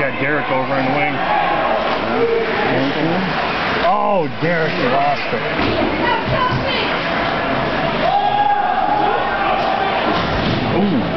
got Derek over in the wing. Oh, Derek, you lost it. Ooh.